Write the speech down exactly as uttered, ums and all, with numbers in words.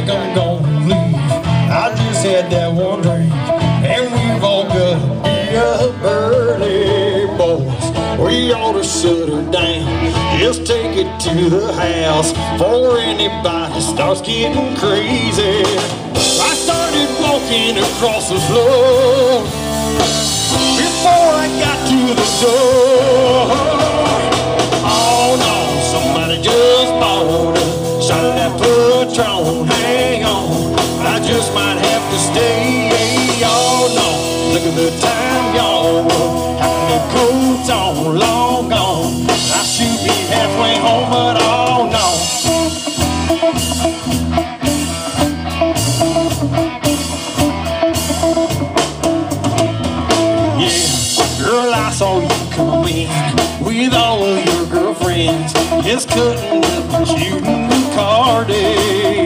think I'm gonna leave. I just had that one drink, and we've all got to be up early, boys. We ought to shut her down, just take it to the house before anybody starts getting crazy. I started walking across the floor before I got to the door. Oh no, somebody just bought a shot of that Patron. Hang on, I just might have to stay. Oh no, look at the time, y'all. Having the coats on, long gone. I should be halfway home, but oh no. Yeah, girl, I saw you come in with all of your girlfriends, just cutting up and shooting Cardi.